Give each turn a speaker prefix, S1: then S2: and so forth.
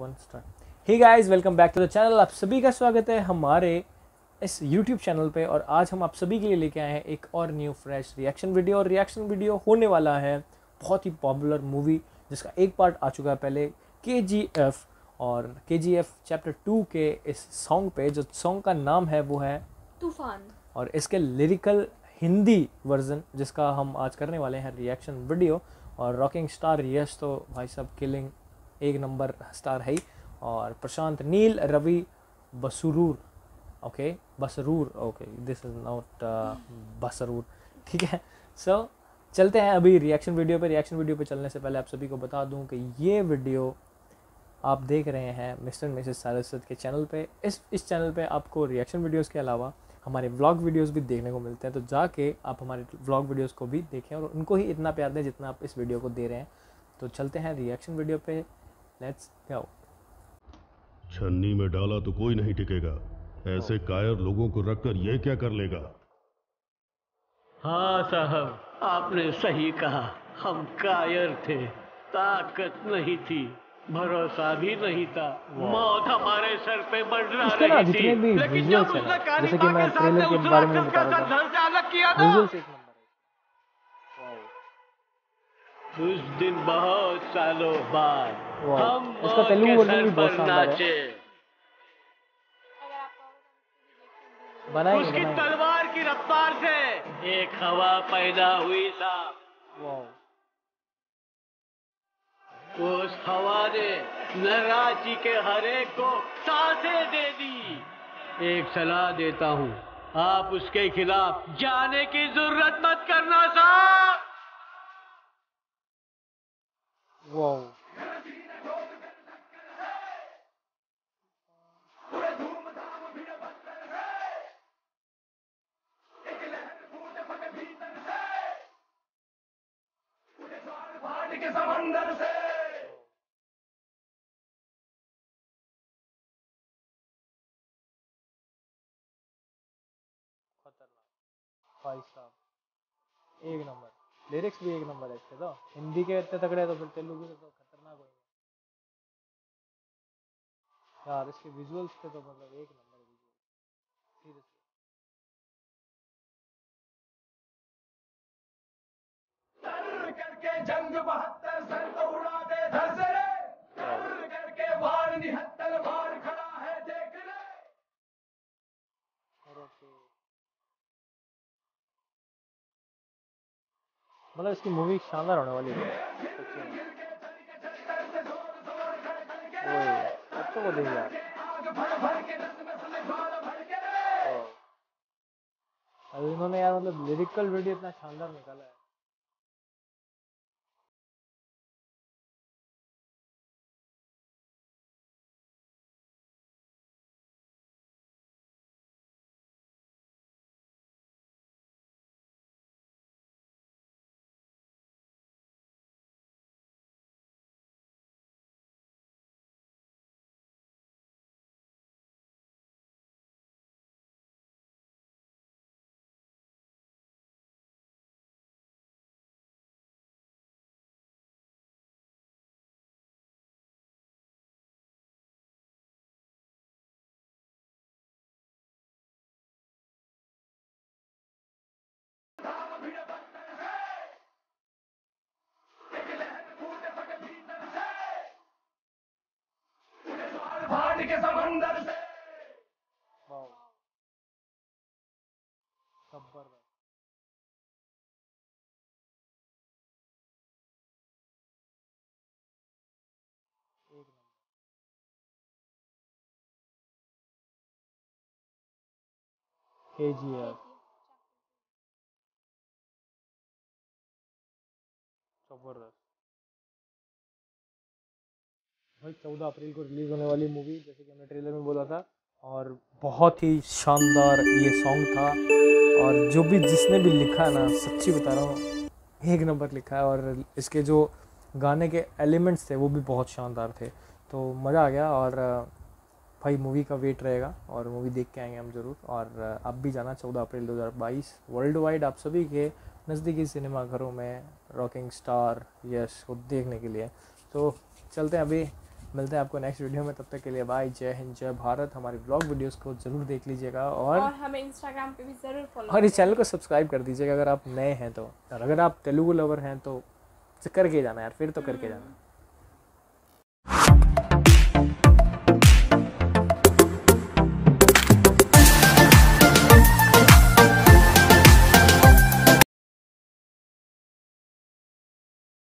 S1: 1 start. Hey guys, welcome back to the channel. आप सभी का स्वागत है हमारे इस YouTube चैनल पे। और आज हम आप सभी के लिए लेके आए हैं एक और न्यू फ्रेश रिएक्शन वीडियो। और रिएक्शन वीडियो होने वाला है बहुत ही पॉपुलर मूवी जिसका एक पार्ट आ चुका है पहले, KGF। और KGF चैप्टर 2 के इस सॉन्ग पे, जो सॉन्ग का नाम है वो है
S2: तूफान।
S1: और इसके लिरिकल हिंदी वर्जन जिसका हम आज करने वाले हैं रिएक्शन वीडियो। और रॉकिंग स्टार यश तो भाई साहब किलिंग एक नंबर स्टार है ही। और Prashanth Neel, Ravi Basrur, okay Basrur, okay this is not Basrur, ठीक है। सो चलते हैं अभी रिएक्शन वीडियो पे। रिएक्शन वीडियो पे चलने से पहले आप सभी को बता दूं कि ये वीडियो आप देख रहे हैं मिस्टर मिसेस सारस्वत के चैनल पे। इस चैनल पे आपको रिएक्शन वीडियोस के अलावा हमारे व्लॉग वीडियोस भी देखने को मिलते हैं, तो जाके आप हमारे व्लॉग वीडियोस को भी देखें और उनको ही इतना प्यार दें जितना आप इस वीडियो को दे रहे हैं। तो चलते हैं रिएक्शन वीडियो पे, लेट्स गो।
S3: छन्नी में डाला तो कोई नहीं टिकेगा, ऐसे कायर लोगों को रखकर ये क्या कर लेगा।
S4: हाँ साहब, आपने सही कहा। हम कायर थे, ताकत नहीं थी, भरोसा भी नहीं था। मौत हमारे सर पे मंडरा
S1: इसके ना
S4: रही
S1: जितने
S4: थी,
S1: भी
S4: लेकिन
S1: विजुअल्स
S4: जब
S1: हैं
S4: उसने
S1: ना, जैसे कि मैं
S4: कालीबा के
S1: ट्रेलर
S4: सामने
S1: के
S4: उस
S1: बारे में
S4: राक्षस
S1: बता
S4: का
S1: रहा
S4: धड़ से अलग किया
S1: था,
S4: ना,
S1: विजुअल्स एक नंबर है।
S4: उस दिन बहुत सालों बाद हम
S1: इसका
S4: मौत
S1: तेलुगु
S4: के
S1: वर्जन
S4: सर
S1: भी बहुत
S4: पर
S1: शानदार है।
S4: नाचे।
S1: बनाएंगे
S4: उसकी
S1: बनाएंगे।
S4: तलवार की रफ्तार से एक हवा पैदा हुई साहब।
S1: वाओ,
S4: उस हवा ने नराची के हरेक को सांसें दे दी। एक सलाह देता हूँ, आप उसके खिलाफ जाने की जरूरत मत करना साहब।
S1: वाओ, खतरनाक भाई साहब, एक नंबर। लिरिक्स भी एक नंबर है इसके। तो हिंदी के इतने तगड़े हैं तो फिर तेलुगु के तो खतरनाक होंगे यार। इसके विजुअल्स थे तो मतलब एक नंबर विजुअल, सीरियसली।
S5: करके जंग 72 सर तो उड़ा दे धर से रे, करके वार निहत्तर वार खड़ा है देख ले।
S1: मतलब इसकी मूवी शानदार होने वाली है सच्ची में। ओए बच्चों को देख यार। अब इन्होंने यार मतलब लिरिकल वीडियो इतना शानदार निकाला है।
S5: भाट के समंदर से
S1: वाओ, जबरदस्त। एक नंबर। KGF जबरदस्त भाई। 14 अप्रैल को रिलीज होने वाली मूवी, जैसे कि हमने ट्रेलर में बोला था। और बहुत ही शानदार ये सॉन्ग था। और जो भी जिसने भी लिखा है ना, सच्ची बता रहा हूँ एक नंबर लिखा है। और इसके जो गाने के एलिमेंट्स थे वो भी बहुत शानदार थे। तो मज़ा आ गया। और भाई मूवी का वेट रहेगा और मूवी देख के आएंगे हम ज़रूर। और आप भी जाना 14 अप्रैल 2022 वर्ल्ड वाइड आप सभी के नज़दीकी सिनेमा घरों में रॉकिंग स्टार यश को देखने के लिए। तो चलते हैं अभी मिलते हैं आपको नेक्स्ट वीडियो में, तब तक के लिए बाय, जय हिंद, जय भारत। हमारी ब्लॉग वीडियोस को ज़रूर देख लीजिएगा और
S2: हमें इंस्टाग्राम पे भी ज़रूर फॉलो
S1: और इस चैनल को सब्सक्राइब कर दीजिएगा अगर आप नए हैं तो, और अगर आप तेलुगु लवर हैं तो करके जाना यार, फिर तो करके जाना।